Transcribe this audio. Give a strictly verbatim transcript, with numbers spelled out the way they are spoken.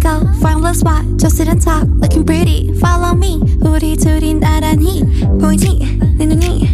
go find a little spot just sit and talk looking pretty follow me 우리 둘이 나란히 보이지 내 눈이